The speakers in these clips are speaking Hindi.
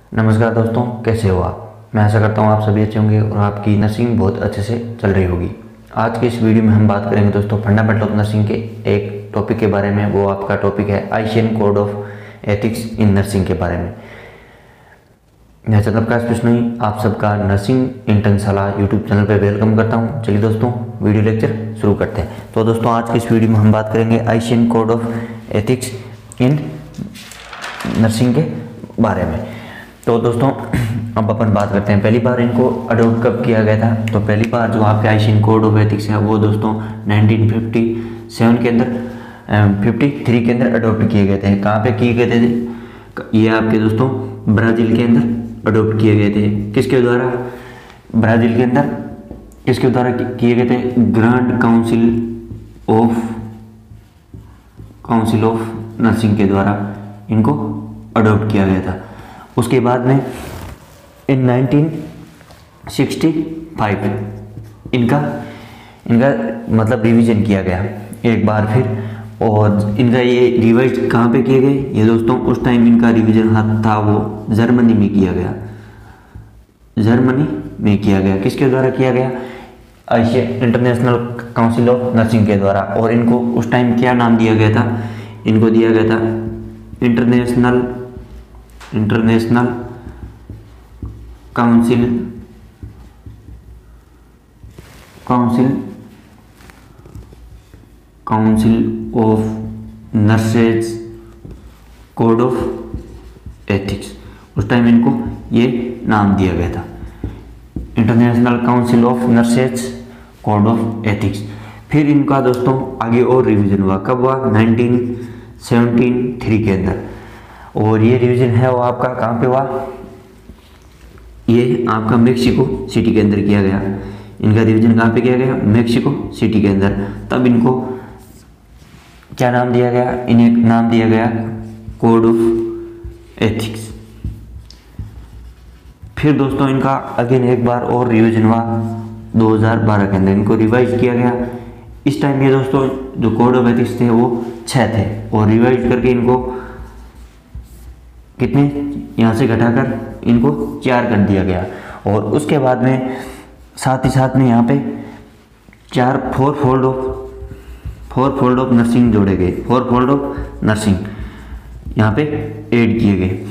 नमस्कार दोस्तों, कैसे हो आप। मैं आशा करता हूँ आप सभी अच्छे होंगे और आपकी नर्सिंग बहुत अच्छे से चल रही होगी। आज के इस वीडियो में हम बात करेंगे दोस्तों फंडामेंटल ऑफ नर्सिंग के एक टॉपिक के बारे में। वो आपका टॉपिक है ICN code of ethics in nursing के बारे में। मैं चंद्रप्रकाश बिश्नोई आप सबका नर्सिंग इंटर्नशाला यूट्यूब चैनल पर वेलकम करता हूँ। चलिए दोस्तों वीडियो लेक्चर शुरू करते हैं। तो दोस्तों आज की इस वीडियो में हम बात करेंगे ICN code of ethics in nursing के बारे में। तो दोस्तों अब अपन बात करते हैं पहली बार इनको अडोप्ट कब किया गया था। तो पहली बार जो आपके आईसीएन कोड ऑफ एथिक्स है वो दोस्तों 1957 के अंदर 53 के अंदर अडोप्ट किए गए थे। कहाँ पे किए गए थे ये आपके दोस्तों ब्राज़ील के अंदर अडोप्ट किए गए थे। किसके द्वारा? ब्राज़ील के अंदर किसके द्वारा किए गए थे? ग्रैंड काउंसिल ऑफ नर्सिंग के द्वारा इनको अडोप्ट किया गया था। उसके बाद में इन 1965 इनका मतलब रिवीजन किया गया एक बार फिर। और इनका ये रिवाइज कहाँ पे किए गए ये दोस्तों? उस टाइम इनका रिवीजन था वो जर्मनी में किया गया। जर्मनी में किया गया। किसके द्वारा किया गया? Asia International council of Nursing के द्वारा। और इनको उस टाइम क्या नाम दिया गया था? इनको दिया गया था international council of nurses code of ethics. उस टाइम इनको ये नाम दिया गया था international council of nurses code of ethics. फिर इनका दोस्तों आगे और रिवीजन हुआ। कब हुआ? 1973 के अंदर। और ये रिवीजन है वो आपका कहाँ पे हुआ? ये आपका मेक्सिको सिटी के अंदर किया गया। इनका रिवीजन कहाँ पे किया गया? मेक्सिको सिटी के अंदर। तब इनको क्या नाम दिया गया? इन्हें नाम दिया गया कोड ऑफ एथिक्स। फिर दोस्तों इनका अगेन एक बार और रिवीजन हुआ 2012 के अंदर। इनको रिवाइज किया गया। इस टाइम ये दोस्तों जो कोड ऑफ एथिक्स थे वो 6 थे और रिवाइज करके इनको कितने यहाँ से घटाकर इनको 4 कर दिया गया। और उसके बाद में साथ ही साथ में यहाँ पे 4 फोल्ड ऑफ नर्सिंग जोड़े गए। 4 फोल्ड ऑफ नर्सिंग यहाँ पे ऐड किए गए।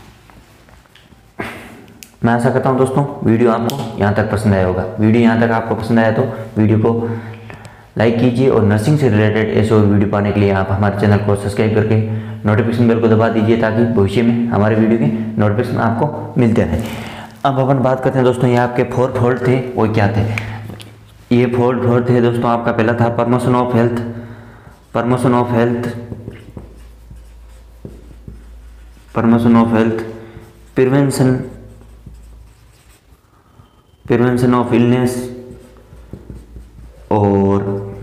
मैं आशा करता हूँ दोस्तों वीडियो आपको यहाँ तक पसंद आया होगा। वीडियो यहाँ तक आपको पसंद आया तो वीडियो को लाइक कीजिए और नर्सिंग से रिलेटेड ऐसे और वीडियो पाने के लिए आप हमारे चैनल को सब्सक्राइब करके नोटिफिकेशन बेल को दबा दीजिए ताकि भविष्य में हमारे वीडियो के नोटिफिकेशन आपको मिलते रहें। अब अपन बात करते हैं दोस्तों ये आपके 4 फोल्ड थे वो क्या थे। ये फोल्ड थे दोस्तों। आपका पहला था promotion of health, prevention of illness और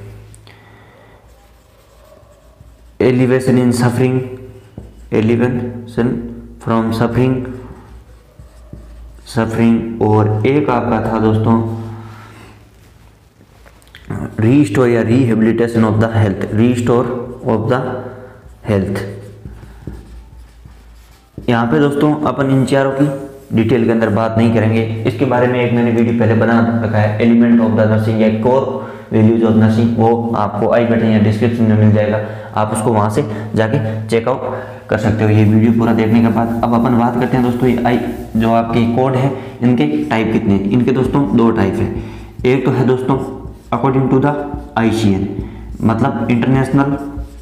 एलिवेशन फ्रॉम सफरिंग। और एक आपका था दोस्तों रीस्टोर या रिहेबिलिटेशन ऑफ द हेल्थ। यहाँ पे दोस्तों अपन इन चारों की डिटेल के अंदर बात नहीं करेंगे। इसके बारे में एक मैंने वीडियो पहले बना रखा है एलिमेंट ऑफ द नर्सिंग या कोर वैल्यूज ऑफ नर्सिंग। वो आपको आई बटन या डिस्क्रिप्शन में मिल जाएगा। आप उसको वहाँ से जाके चेकआउट कर सकते हो ये वीडियो पूरा देखने के बाद। अब अपन बात करते हैं दोस्तों ये जो आपके कोड है इनके टाइप कितने? इनके दोस्तों 2 टाइप है। एक तो है दोस्तों अकॉर्डिंग टू द आईसीएन मतलब इंटरनेशनल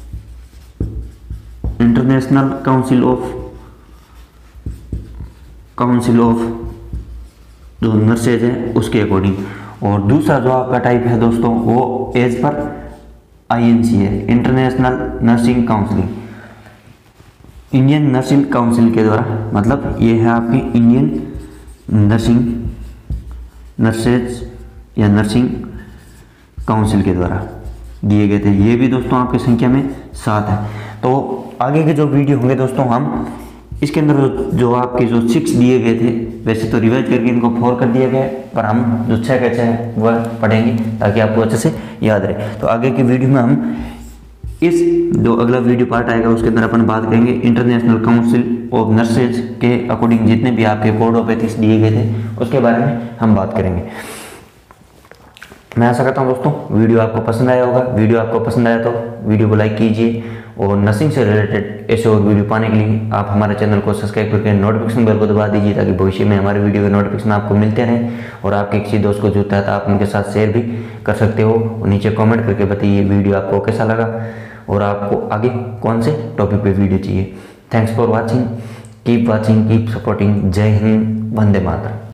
काउंसिल ऑफ जो नर्सेज है उसके अकॉर्डिंग। और दूसरा जो आपका टाइप है दोस्तों वो एज पर आईएनसी है international nursing counselling, Indian nursing council के द्वारा। मतलब ये है आपकी इंडियन नर्सेज या नर्सिंग काउंसिल के द्वारा दिए गए थे। ये भी दोस्तों आपकी संख्या में 7 है। तो आगे के जो वीडियो होंगे दोस्तों हम इसके अंदर जो आपके जो 6 दिए गए थे वैसे तो रिवाइज करके इनको 4 कर दिया गया पर हम जो 6 के 6 वह पढ़ेंगे ताकि आपको अच्छे से याद रहे। तो आगे की वीडियो में हम इस जो अगला वीडियो पार्ट आएगा उसके अंदर अपन बात करेंगे इंटरनेशनल काउंसिल ऑफ नर्सेज के अकॉर्डिंग जितने भी आपके कोड ऑफ एथिक्स दिए गए थे उसके बारे में हम बात करेंगे। मैं आशा करता हूं दोस्तों वीडियो आपको पसंद आया होगा। वीडियो आपको पसंद आया तो वीडियो को लाइक कीजिए और नर्सिंग से रिलेटेड ऐसे और वीडियो पाने के लिए आप हमारे चैनल को सब्सक्राइब करके नोटिफिकेशन बेल को दबा दीजिए ताकि भविष्य में हमारे वीडियो के नोटिफिकेशन आपको मिलते रहें। और आपके किसी दोस्त को जरूरत है तो आप उनके साथ शेयर भी कर सकते हो। नीचे कमेंट करके बताइए वीडियो आपको कैसा लगा और आपको आगे कौन से टॉपिक पे वीडियो चाहिए। Thanks for watching, keep watching, keep supporting. जय हिंद, वंदे मातरम।